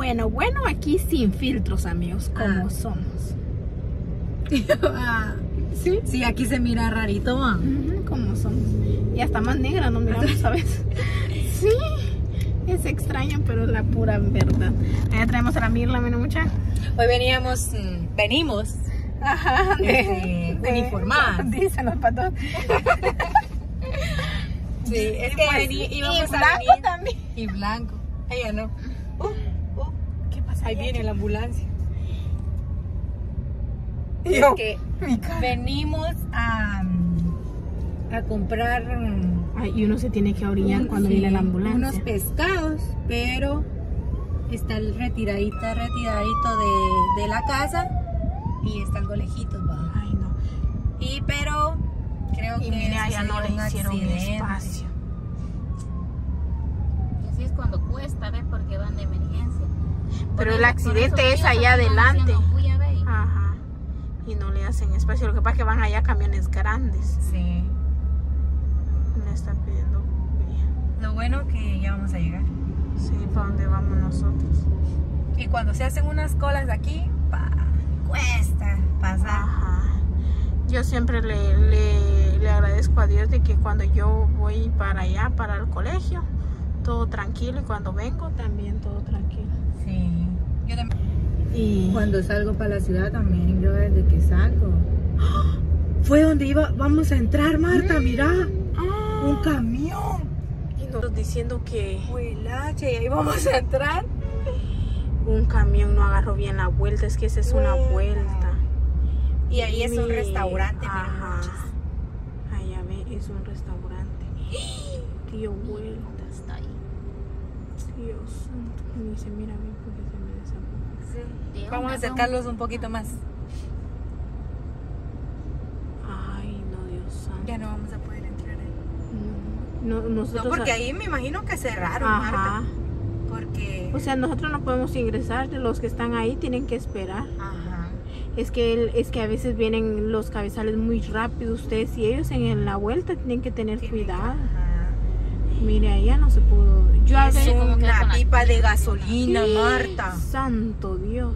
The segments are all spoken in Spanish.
Bueno, aquí sin filtros, amigos, como somos. ¿Sí? Sí, aquí se mira rarito, ¿va? Como somos. Y hasta más negra nos miramos a veces. Sí, es extraño, pero es la pura verdad. Allá traemos a la Mirla, mira mucha. Hoy venimos Ajá, uniformadas. Dicen los patos. Sí, es que pues, íbamos y a blanco venir. también. Y blanco. Ella no. ¿Qué pasa? Ahí viene la ambulancia. Y Es que venimos a comprar y uno se tiene que orillar cuando viene la ambulancia. unos pescados, pero está el retiradito de la casa y está algo lejitos, va. Ay, no. Pero creo que mira, allá no le un hicieron accidente. espacio. Así es cuando cuesta, ¿ves? Porque van de emergencia. Pero el accidente es allá adelante. Ah. Ajá. Y no le hacen espacio. Lo que pasa es que van allá camiones grandes. Sí. Me está pidiendo vía. Lo bueno que ya vamos a llegar. Sí, para dónde vamos nosotros. Y cuando se hacen unas colas aquí, cuesta pasar. Ajá. Yo siempre le agradezco a Dios de que cuando yo voy para allá, para el colegio, todo tranquilo. Y cuando vengo, también todo tranquilo. Sí. Yo también. Y Cuando salgo para la ciudad también, yo desde que salgo. Fue donde vamos a entrar, Marta, mira. Un camión. y nosotros diciendo que Huelache, y ahí vamos a entrar. un camión no agarró bien la vuelta. Es que esa es una vuelta. Y ahí es un restaurante. Ajá. Allá ve, es un restaurante. Tío, vuelta. Está ahí. Dios santo. Ni se mira bien porque se me desaparece. Sí. Vamos a acercarlos un poquito más. Ay, no, Dios santo. Ya no vamos a poder entrar ahí. No, nosotros. No, porque ahí me imagino que cerraron, Ajá. Marta. Porque... O sea, nosotros no podemos ingresar. Los que están ahí tienen que esperar. Ajá. Es que a veces vienen los cabezales muy rápido ustedes y ellos en la vuelta tienen que tener cuidado. Ajá. Mire, allá no se pudo. Yo a Es veces. una pipa de gasolina, Marta. Santo Dios.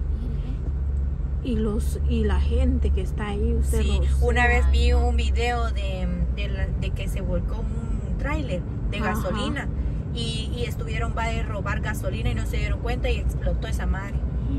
Y la gente que está ahí, usted Sí, lo una sabe. vez vi un video de que se volcó un tráiler de Ajá. gasolina y estuvieron va a robar gasolina y no se dieron cuenta y explotó esa madre.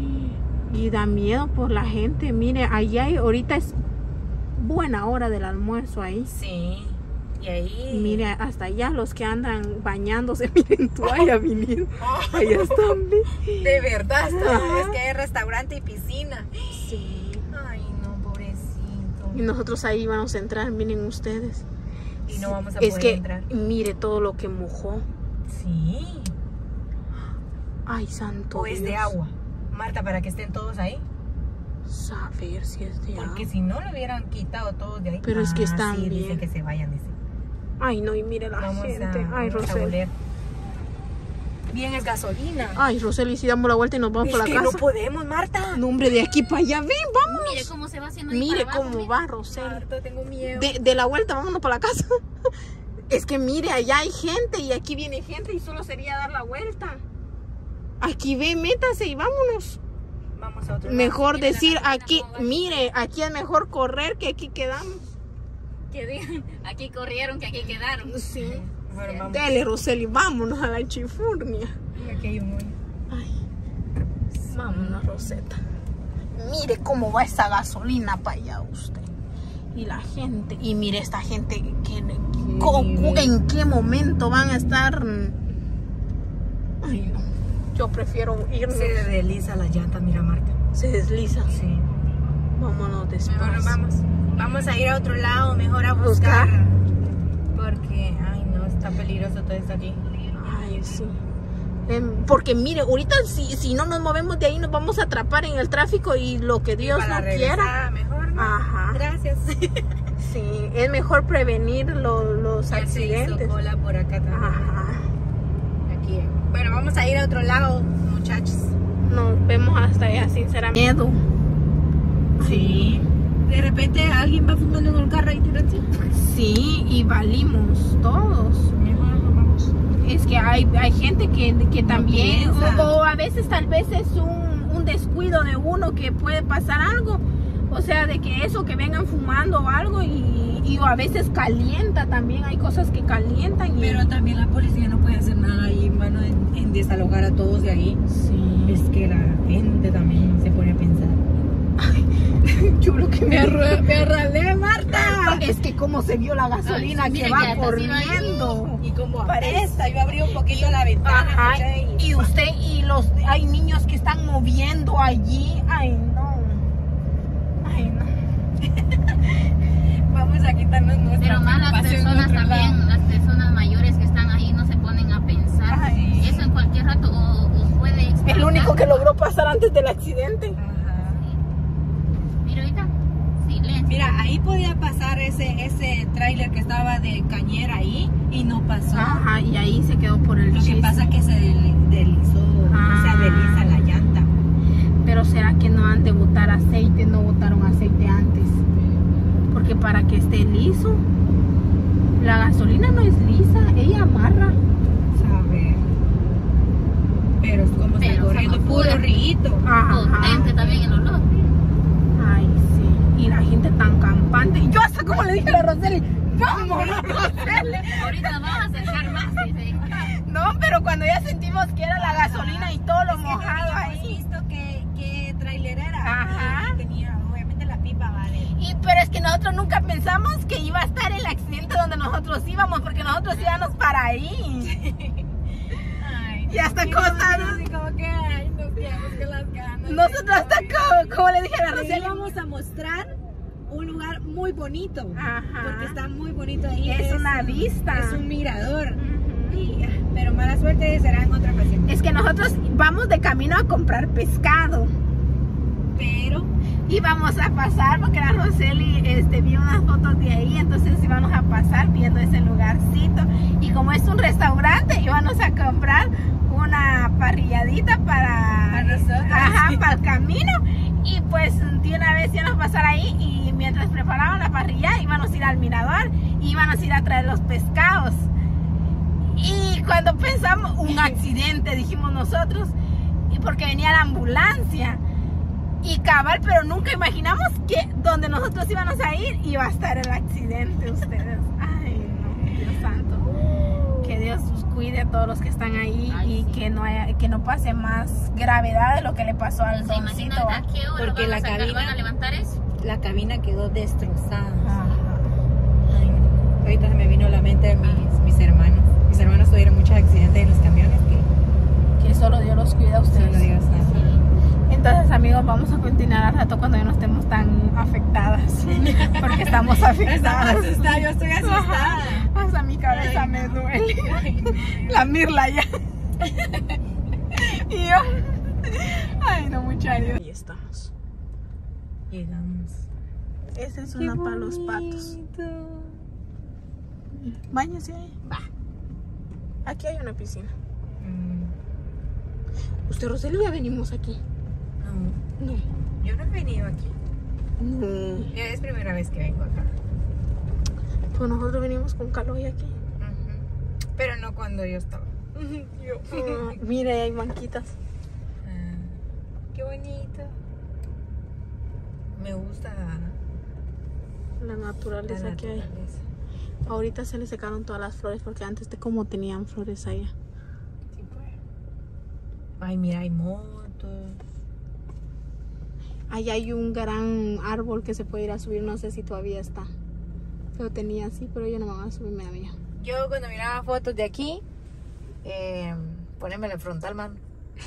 Y da miedo por la gente. Mire, allá ahorita es buena hora del almuerzo ahí. Sí, y ahí... Mire, hasta allá los que andan bañándose, miren toalla vinieron. Allá están. De verdad, Ajá. es que hay restaurante y piscina. Sí. Ay, no, pobrecito. Y nosotros ahí vamos a entrar, miren ustedes. Y no vamos a Es poder que, entrar. mire todo lo que mojó. Sí. Ay, santo O es de Dios. agua. Marta, para que estén todos ahí. Saber si es de Porque agua. si no lo hubieran quitado todos de ahí. Pero es que están sí, bien. dicen que se vayan, dicen. Ay, no, y mire la Vamos gente. Ay, vamos a Rosel. oler. Bien, es gasolina. Ay, Rosel, y si damos la vuelta y nos vamos Es por la que casa. no podemos, Marta. No, hombre, de aquí para allá, ven, vamos. Mire cómo se va haciendo ahí Mire para abajo, cómo mire. va, Rosel. Marta, tengo miedo. De la vuelta, vámonos para la casa. Es que mire, allá hay gente y aquí viene gente y solo sería dar la vuelta. Aquí ve, métase y vámonos. Vamos a otro lado. Mejor Mire la decir gasolina aquí, cómo va. mire, aquí es mejor correr que aquí quedamos. Que digan, aquí corrieron, que aquí quedaron. Sí. Bueno, vamos. Dele, Roseli, vámonos a la chifurnia. Aquí hay un hoyo. Ay, vámonos, Roseta. Mire cómo va esa gasolina para allá usted. Y la gente, y mire esta gente, ¿en qué momento van a estar? Ay, no. Yo prefiero irme. Se desliza la llanta, mira, Marta. Se desliza. Sí. Vámonos despacio. Mejor vamos. Vamos a ir a otro lado, mejor a buscar. Porque, ay, no, está peligroso todo esto aquí. Ay, sí. Porque mire, ahorita si no nos movemos de ahí nos vamos a atrapar en el tráfico y lo que Dios Para no regresar, quiera. mejor, ¿no? Ajá. Gracias. Sí, es mejor prevenir los Ya se hizo accidentes. cola por acá también. Ajá. Aquí. Bueno, vamos a ir a otro lado, muchachos. Nos vemos hasta allá, sinceramente. Miedo. Sí. De repente alguien va fumando en el carro y tira así. Sí, y valimos todos. Mejor nos vamos. Es que hay gente que también, piensa. o a veces tal vez es un descuido de uno que puede pasar algo. O sea, de que eso, que vengan fumando o algo y a veces calienta también. Hay cosas que calientan. Pero también la policía no puede hacer nada ahí, mano, en desalojar a todos de ahí. Sí. Es que la gente también se pone a pensar. Chulo que Me arralé, Marta. Es que como se vio la gasolina Ay, que mira va que hasta corriendo. Y como Parece. apesta, yo abrí un poquito la ventana. Ajá, escuché, y usted hay niños que están moviendo allí. Ay, no. Ay, no. vamos a quitarnos nuestra Pero más las preocupación personas de otro lado. también, las personas mayores que están ahí no se ponen a pensar. Ay. Eso en cualquier rato o puede explotar. El único que logró pasar antes del accidente. Ajá. Mira ahorita, silencio. Mira, ahí podía pasar ese tráiler que estaba de cañera ahí y no pasó. Ajá, y ahí se quedó por el Lo que chiste. pasa es que se deslizó, o sea, desliza la llanta. Pero será que no han de botar aceite, no botaron aceite antes. Porque para que esté liso, la gasolina no es lisa, ella amarra. Sabe. Pero es como está Pero corriendo como puro pura. riguito. Potente también el olor. Ay, sí. Y la gente tan campante. Y yo hasta como le dije a la Roseli, vámonos, Roseli. Ahorita vamos a acercar más. Dice. No, pero cuando ya sentimos que era la gasolina y todo lo mojado Hemos ahí. visto qué tráiler era. Ajá. Y tenía, obviamente, la pipa va de... Pero es que nosotros nunca pensamos que iba a estar el accidente donde nosotros íbamos, porque nosotros íbamos para ahí. Ay, Y hasta y cosas. nosotros así como que, ay, nos quedamos con las ganas. Nosotros hasta como le dije a la Les Roseli. vamos a mostrar un lugar muy bonito. Ajá. Porque está muy bonito ahí. Es una vista. Es un mirador. Pero mala suerte será en otra ocasión. Es que nosotros vamos de camino a comprar pescado. Pero Y vamos a pasar porque la Roseli vio unas fotos de ahí, entonces íbamos a pasar viendo ese lugarcito. Y como es un restaurante, íbamos a comprar una parrilladita para nosotros. Ajá, para el camino. Y pues de una vez íbamos a pasar ahí y mientras preparaban la parrilla íbamos a ir al mirador y íbamos a ir a traer los pescados. Y cuando pensamos, un accidente, dijimos nosotros, y porque venía la ambulancia. Y cabal, pero nunca imaginamos que donde nosotros íbamos a ir iba a estar el accidente, ustedes. Ay, no, Dios santo. Que Dios cuide a todos los que están ahí. Ay, y sí. que no pase más gravedad de lo que le pasó al ¿Se imaginan doncito. a qué hora Porque van, la a sacar, cabina- van a levantar eso? la cabina quedó destrozada. Ajá. Ay, ahorita se me vino a la mente mis hermanos. Mis hermanos tuvieron muchos accidentes en los camiones que Que solo Dios los cuida a ustedes. solo Dios sabe. Entonces, amigos, vamos a continuar al rato cuando ya no estemos tan afectadas. Porque estamos afectadas. asustada, yo estoy asustada. Hasta mi cabeza Ay, me no. duele. Ay, no. La Mirla ya. Y yo. Ay, no, muchachos. Ahí estamos. Llegamos. Esa es una para los patos. Báñese ahí. Va. Aquí hay una piscina. ¿Usted, Roseli, ya venimos aquí? No, No. yo no he venido aquí. No. Ya es primera vez que vengo acá. Pues nosotros venimos con Caloy aquí. Pero no cuando yo estaba. Mira, ahí hay banquitas. Qué bonito. Me gusta La naturaleza la que hay. naturaleza. Ahorita se le secaron todas las flores porque antes como tenían flores allá. Sí, pues. Ay, mira, hay motos. Allá hay un gran árbol que se puede ir a subir, no sé si todavía está. Pero tenía así, pero yo no me voy a subir, me da miedo. Yo cuando miraba fotos de aquí, ponémele frontal, man.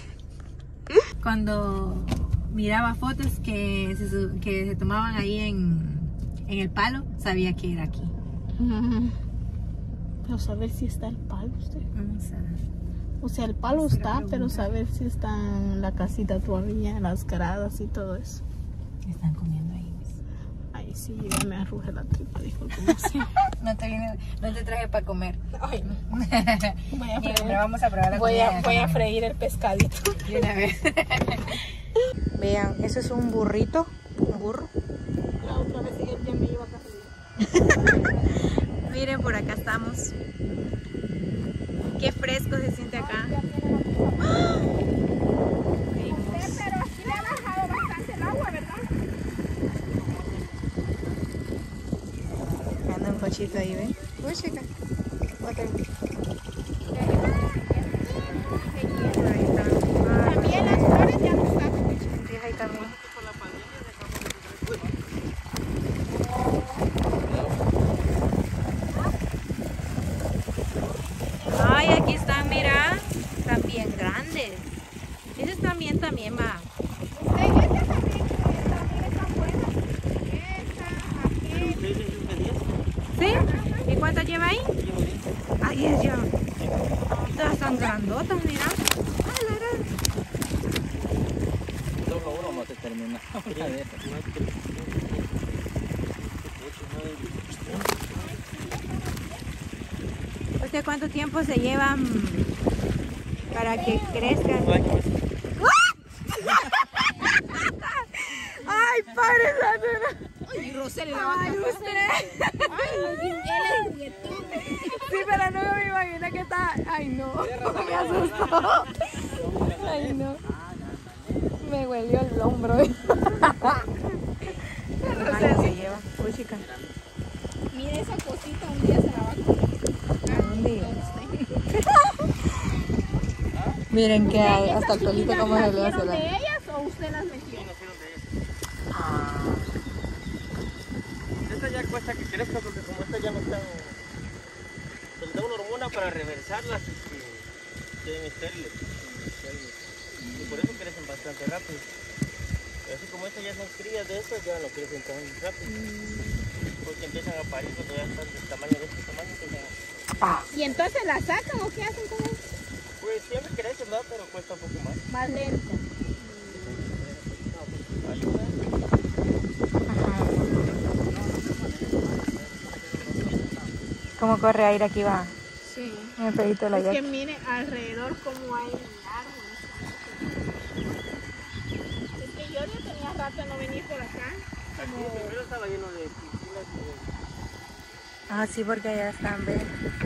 Cuando miraba fotos que se tomaban ahí en el palo, sabía que era aquí. Pero saber si está el palo usted. Vamos a ver. O sea, el palo Esa es la está, pero pregunta. saber si está en la casita todavía, las gradas y todo eso. Están comiendo ahí. Ay, sí, ya me arrugué la tripa, disculpen. Sí. No te traje para comer. Ay, no. Voy a Mira, freír. pero vamos a probar la Voy comida. a freír el pescadito. De una vez. Vean, eso es un burrito. Un burro. La otra vez ya me iba a caer. Miren, por acá estamos. Qué fresco se siente acá. Pero aquí le ha bajado bastante el agua, ¿verdad? Anda un cochito ahí, ¿ven? Uy, chica. Otra. Ahí está. También las flores ya no están. Sí, ahí también. Ay, aquí están, mira. Están bien grandes. Esos también va. Esta también está buena. Esta, ¿Sí? ¿Y cuánto lleva ahí? Ahí es ya. Todas están grandotas, mira. Ah, la gran. Solo uno no se termina. ¿Usted cuánto tiempo se llevan para que crezcan? ¡Ay, padre santo! Ay, Roseli la va a ¡Ay, usted! Ay, él es juguetón. Sí, pero no me imagino que está... ¡Ay, no! Me asustó. ¡Ay, no! Me huelió el hombro. No sé, se lleva. Uy, chica. Mira esa cosita, un día se la va a comer. Un día. Miren que hay hasta el pelito como se le hace ¿Nacieron la... de ellas o usted las metió? Esta ya cuesta que crezca porque como estas ya no están... Les da una hormona para reversarlas y que queden estériles. Y por eso crecen bastante rápido. Pero así como estas ya son crías de estas, ya no crecen tan rápido. Porque empiezan a parir cuando ya están del tamaño de este tamaño. ¿Y entonces la sacan o qué hacen con eso? Pues siempre crecen, ¿verdad? Pero cuesta un poco más. Más lento. Ayuda. ¿Cómo corre aire aquí va? Sí. En el pedito de la Es que yaca. mire alrededor cómo hay árboles. Es que yo ya tenía rato de no venir por acá. Aquí primero estaba lleno de piscinas Ah, sí, porque allá están, ¿ven?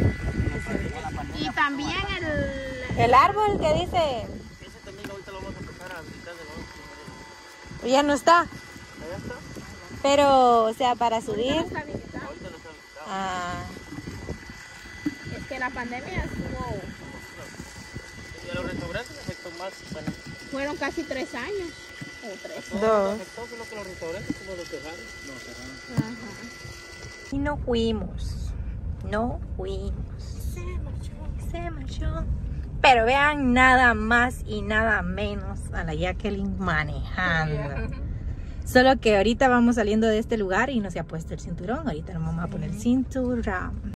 Y también El árbol que dice... ese también ahorita lo vamos a empezar a visitar de nuevo. Ya no está. Allá está. Pero, o sea, para subir... está habilitado. Ahorita lo está visitando. Ah, Es que la pandemia estuvo... Y a los restaurantes afectó más. Bueno, Fueron casi 3 años. O 3. dos. afectó solo que los restaurantes como los cerraron. No, cerraron. Ajá. Y no fuimos. No fuimos. Se marchó. Pero vean nada más y nada menos a la Jacqueline manejando. Solo que ahorita vamos saliendo de este lugar y no se ha puesto el cinturón. Ahorita nos vamos a poner el cinturón.